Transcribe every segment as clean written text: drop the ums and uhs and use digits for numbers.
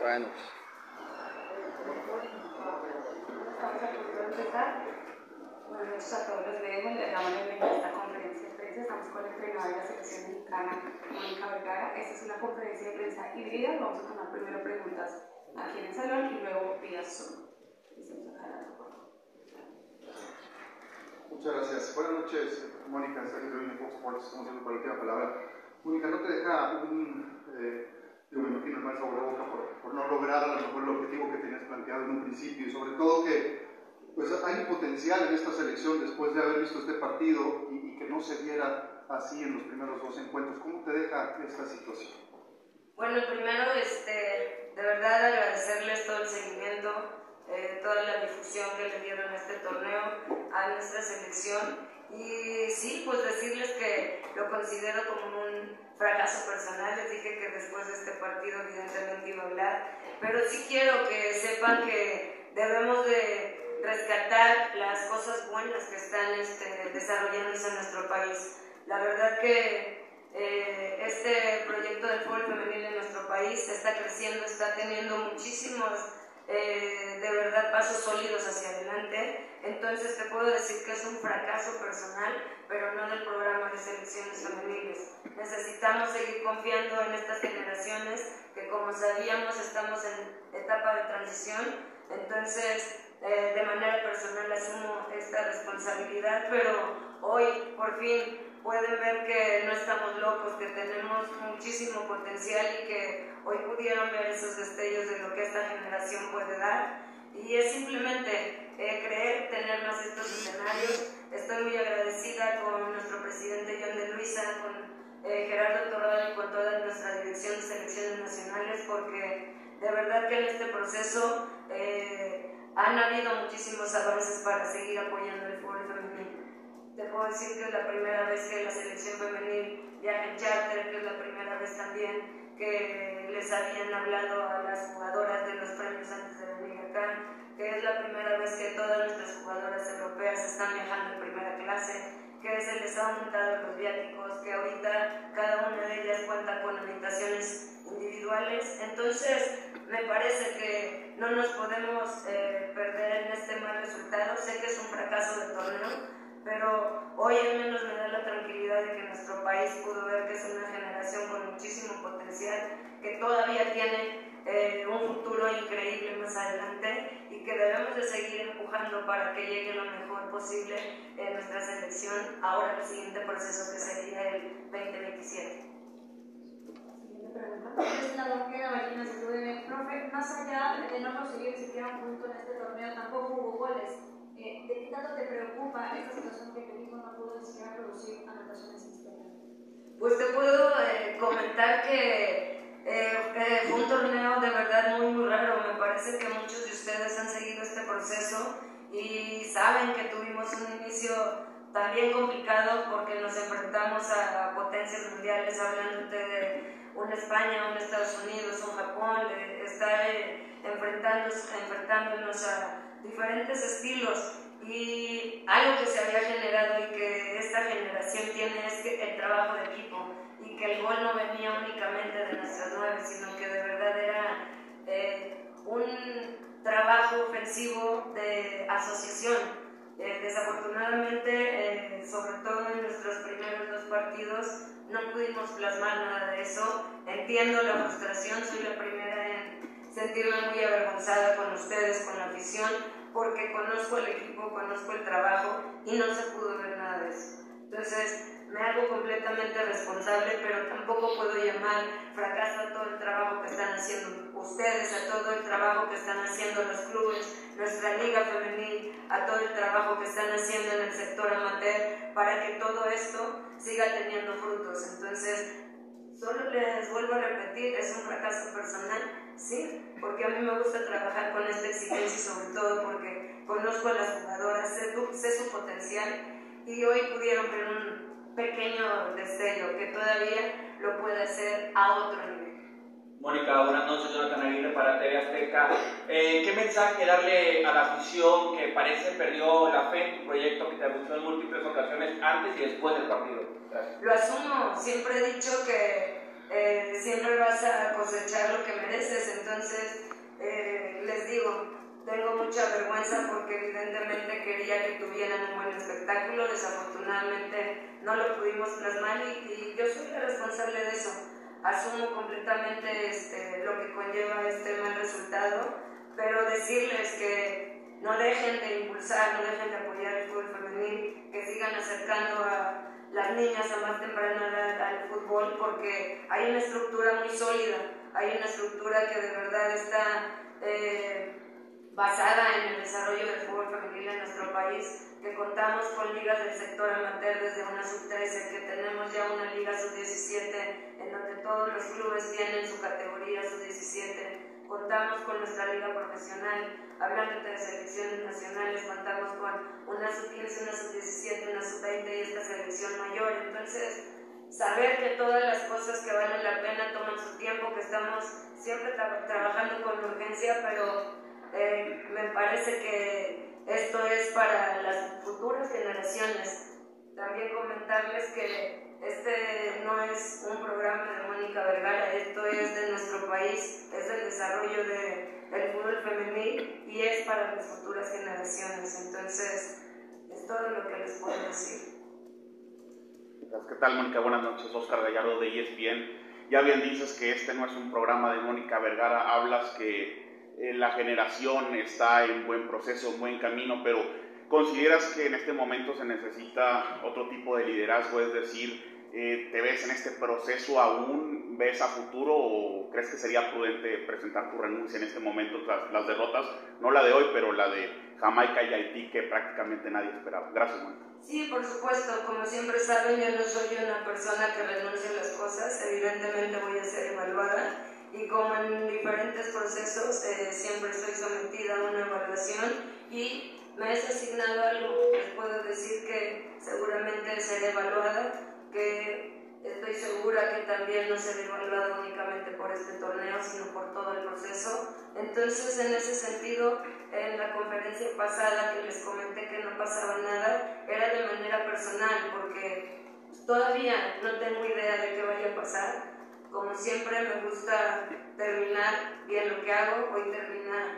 Bueno. Estamos a punto de empezar. Buenas noches a todos los leemos. Les damos la bienvenida a esta conferencia de prensa. Estamos con la entrenadora de la selección mexicana, Mónica Vergara. Esta es una conferencia de prensa híbrida. Vamos a tomar primero preguntas aquí en el salón y luego vía Zoom. Muchas gracias. Buenas noches, Mónica, Sergio de Fox Sports. Estamos haciendo por la última palabra. Mónica, ¿no te deja me imagino, el mal sabor de boca por no lograr a lo mejor el objetivo que tenías planteado en un principio? Y sobre todo que pues, hay potencial en esta selección después de haber visto este partido y que no se viera así en los primeros dos encuentros. ¿Cómo te deja esta situación? Bueno, primero, de verdad agradecerles todo el seguimiento, toda la difusión que le dieron a este torneo, a nuestra selección. Y sí, pues decirles que lo considero como un fracaso personal. Les dije que después de este partido evidentemente iba a hablar, pero sí quiero que sepan que debemos de rescatar las cosas buenas que están desarrollándose en nuestro país. La verdad que este proyecto del fútbol femenil en nuestro país está creciendo, está teniendo muchísimos de verdad pasos sólidos hacia adelante. Entonces te puedo decir que es un fracaso personal, pero no del programa de selecciones femeniles. Necesitamos seguir confiando en estas generaciones que, como sabíamos, estamos en etapa de transición. Entonces de manera personal asumo esta responsabilidad, pero hoy por fin pueden ver que no estamos locos, que tenemos muchísimo potencial y que hoy pudieron ver esos destellos de lo que esta generación puede dar. Y es simplemente creer, tener más estos escenarios. Estoy muy agradecida con nuestro presidente John de Luisa, con Gerardo Torrado y con toda nuestra dirección de selecciones nacionales, porque de verdad que en este proceso han habido muchísimos avances para seguir apoyando el fútbol femenino. Te puedo decir que es la primera vez que la selección femenil viaja en charter, que es la primera vez también que les habían hablado a las jugadoras de los premios antes de venir acá, que es la primera vez que todas nuestras jugadoras europeas están viajando en primera clase, que se les ha aumentado los viáticos, que ahorita cada una de ellas cuenta con habitaciones individuales. Entonces me parece que no nos podemos perder en este mal resultado. Sé que es un fracaso de torneo, pero hoy al menos me da la tranquilidad de que nuestro país pudo ver que es una generación con muchísimo potencial, que todavía tiene un futuro increíble más adelante y que debemos de seguir empujando para que llegue lo mejor posible en nuestra selección ahora el siguiente proceso que sería el 2027. Es la doquera Marina Sepúlveda. Profe, más allá de no conseguir siquiera un punto en este torneo, tampoco hubo goles. ¿De qué tanto te preocupa esta situación que el equipo no pudo ni siquiera producir anotaciones en este torneo? Pues te puedo comentar que fue un torneo de verdad muy raro. Me parece que muchos de ustedes han seguido este proceso y saben que tuvimos un inicio también complicado porque nos enfrentamos a potencias mundiales, hablándote de una España, un Estados Unidos, un Japón, de estar enfrentándonos a diferentes estilos. Y algo que se había generado y que esta generación tiene es que el trabajo de equipo, y que el gol no venía únicamente de nuestras nueve, sino que de verdad era un trabajo ofensivo de asociación. Desafortunadamente, sobre todo en nuestros primeros dos partidos, no pudimos plasmar nada de eso. Entiendo la frustración, soy la primera en sentirme muy avergonzada con ustedes, con la afición, porque conozco el equipo, conozco el trabajo y no se pudo ver nada de eso. Entonces me hago completamente responsable, pero tampoco puedo llamar fracaso a todo el trabajo que están haciendo ustedes, a todo el trabajo que están haciendo los clubes, nuestra liga femenil, a todo el trabajo que están haciendo en el sector amateur para que todo esto siga teniendo frutos. Entonces solo les vuelvo a repetir, es un fracaso personal, sí, porque a mí me gusta trabajar con esta exigencia y sobre todo porque conozco a las jugadoras, sé su potencial y hoy pudieron ver un pequeño destello que todavía lo puede hacer a otro nivel. Mónica, buenas noches, Jonathan Aguirre para TV Azteca. ¿Qué mensaje darle a la afición que parece perdió la fe en tu proyecto, que te gustó en múltiples ocasiones antes y después del partido? Gracias. Lo asumo, siempre he dicho que siempre vas a cosechar lo que mereces. Entonces, les digo, tengo mucha vergüenza porque evidentemente quería que tuvieran un buen espectáculo. Desafortunadamente no lo pudimos plasmar y yo soy la responsable de eso. Asumo completamente lo que conlleva este mal resultado, pero decirles que no dejen de impulsar, no dejen de apoyar el fútbol femenil, que sigan acercando a las niñas a más temprana edad al fútbol, porque hay una estructura muy sólida, hay una estructura que de verdad está basada en el desarrollo del fútbol femenil en nuestro país, que contamos con ligas del sector amateur desde una sub-13, que tenemos ya una liga sub-17 en donde todos los clubes tienen su categoría sub-17, contamos con nuestra liga profesional, hablando de selecciones nacionales, contamos con una sub-15, una sub-17, una sub-20 y esta selección mayor. Entonces, saber que todas las cosas que valen la pena toman su tiempo, que estamos siempre trabajando con urgencia, pero me parece que esto es para las futuras generaciones. También comentarles que este no es un programa de Mónica Vergara, esto es de nuestro país, es del desarrollo del fútbol femenil y es para las futuras generaciones. Entonces, es todo lo que les puedo decir. ¿Qué tal, Mónica? Buenas noches, Oscar Gallardo de ESPN. Ya bien dices que este no es un programa de Mónica Vergara, hablas que la generación está en buen proceso, en buen camino, pero ¿consideras que en este momento se necesita otro tipo de liderazgo? Es decir, ¿te ves en este proceso aún? ¿Ves a futuro o crees que sería prudente presentar tu renuncia en este momento tras las derrotas? No la de hoy, pero la de Jamaica y Haití, que prácticamente nadie esperaba. Gracias, Mónica. Sí, por supuesto. Como siempre saben, yo no soy una persona que renuncia a las cosas. Evidentemente voy a ser evaluada. Y como en diferentes procesos, siempre estoy sometida a una evaluación y me es asignado algo. Les puedo decir que seguramente seré evaluada, que estoy segura que también no seré evaluada únicamente por este torneo, sino por todo el proceso. Entonces, en ese sentido, en la conferencia pasada que les comenté que no pasaba nada, era de manera personal, porque todavía no tengo idea de qué vaya a pasar. Como siempre me gusta terminar bien lo que hago, hoy termina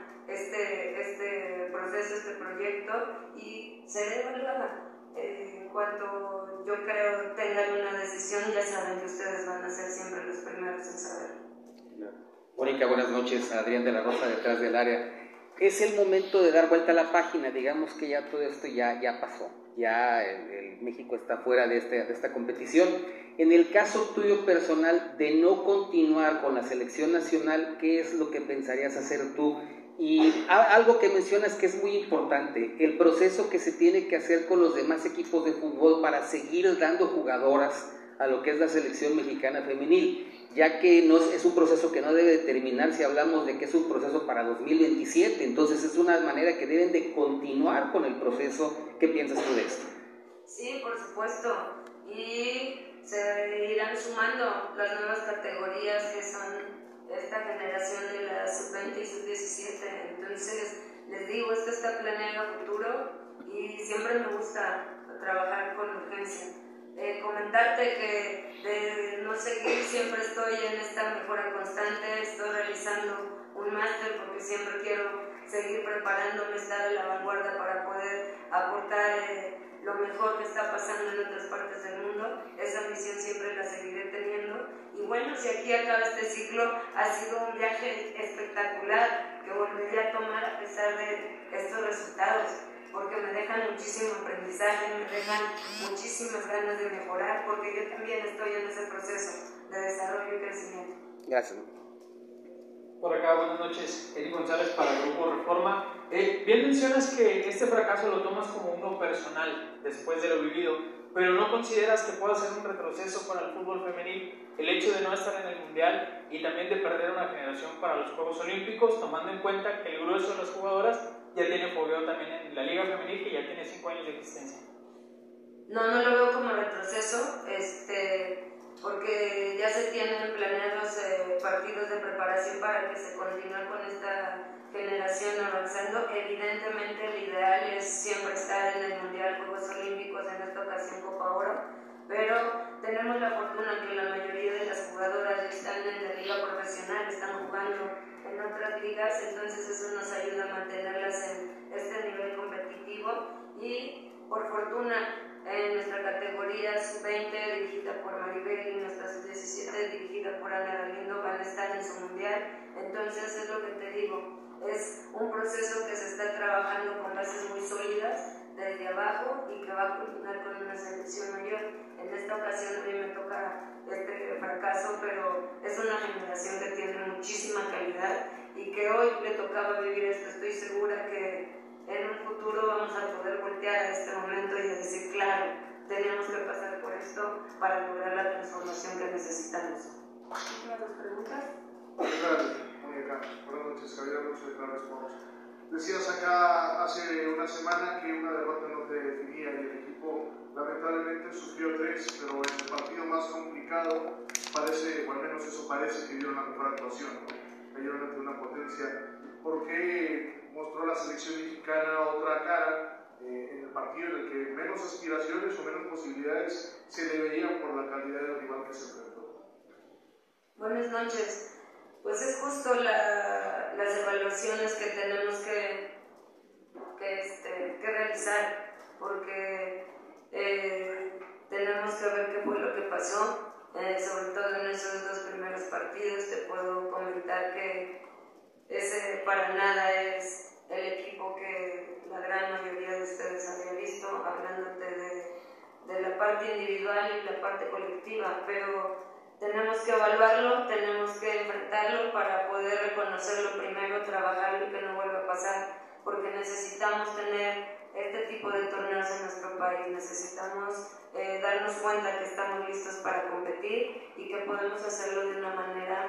este proceso, este proyecto y seré evaluada. En cuanto yo creo tengan una decisión, ya saben que ustedes van a ser siempre los primeros en saberlo. Mónica, buenas noches. Adrián de la Rosa, detrás del área. Es el momento de dar vuelta a la página, digamos que ya todo esto ya pasó, ya el México está fuera de esta competición. En el caso tuyo personal de no continuar con la selección nacional, ¿qué es lo que pensarías hacer tú? Y algo que mencionas que es muy importante, el proceso que se tiene que hacer con los demás equipos de fútbol para seguir dando jugadoras a lo que es la selección mexicana femenil, ya que no es un proceso que no debe terminar si hablamos de que es un proceso para 2027, entonces es una manera que deben de continuar con el proceso. ¿Qué piensas tú de esto? Sí, por supuesto, y se irán sumando las nuevas categorías que son esta generación de la sub-20 y sub-17, entonces les digo, esto está planeado a futuro y siempre me gusta trabajar con urgencia. Comentarte que de no seguir siempre estoy en esta mejora constante, estoy realizando un máster porque siempre quiero seguir preparándome, estar a la vanguardia para poder aportar lo mejor que está pasando en otras partes del mundo. Esa misión siempre la seguiré teniendo y bueno, si aquí acaba este ciclo, ha sido un viaje espectacular que volveré a tomar a pesar de estos resultados, porque me dejan muchísimo aprendizaje, me dejan muchísimas ganas de mejorar, porque yo también estoy en ese proceso de desarrollo y crecimiento. Gracias. Por acá, buenas noches, Eric González para el Grupo Reforma. Bien mencionas que este fracaso lo tomas como uno personal después de lo vivido, pero ¿no consideras que pueda ser un retroceso para el fútbol femenil el hecho de no estar en el Mundial y también de perder una generación para los Juegos Olímpicos, tomando en cuenta que el grueso de las jugadoras ya tiene fogueo también en la Liga Femenil, que ya tiene 5 años de existencia? No lo veo como retroceso, porque ya se tienen planeados partidos de preparación para que se continúe con esta generación avanzando. Evidentemente el ideal es siempre estar en el Mundial, Juegos Olímpicos, en esta ocasión Copa Oro, pero tenemos la fortuna que la mayoría de las jugadoras están en la liga profesional, están jugando en otras ligas, entonces eso nos ayuda a mantenerlas en este nivel competitivo. Y por fortuna en nuestra categoría sub-20 dirigida por Maribel y nuestra sub-17 dirigida por Ana Galindo van a estar en su mundial. Entonces es lo que te digo, es un proceso que se está trabajando con bases muy sólidas desde abajo y que va a culminar con una selección mayor. En esta ocasión a mí me toca este fracaso, pero es una generación que tiene muchísima calidad y que hoy le tocaba vivir esto. Estoy segura que en un futuro vamos a poder voltear a este momento y decir, claro, tenemos que pasar por esto para lograr la transformación que necesitamos. ¿Últimas dos preguntas? Buenas noches, Javier Alonso de Claro Sports. Decías acá hace una semana que una derrota no te definía y el equipo lamentablemente sufrió 3, pero en el partido más complicado parece, o al menos eso parece, que dieron la mejor actuación, ¿no? Cayeron ante una potencia. ¿Por qué mostró la selección mexicana otra cara en el partido en el que menos aspiraciones o menos posibilidades se le veían por la calidad del rival que se enfrentó? Buenas noches. Pues es justo las evaluaciones que tenemos que realizar, porque tenemos que ver qué fue lo que pasó, sobre todo en esos 2 primeros partidos. Te puedo comentar que ese para nada es el equipo que la gran mayoría de ustedes había visto, hablándote de la parte individual y la parte colectiva, pero tenemos que evaluarlo, tenemos que enfrentarlo para poder reconocerlo primero, trabajarlo y que no vuelva a pasar, porque necesitamos tener este tipo de torneos en nuestro país, necesitamos darnos cuenta que estamos listos para competir y que podemos hacerlo de una manera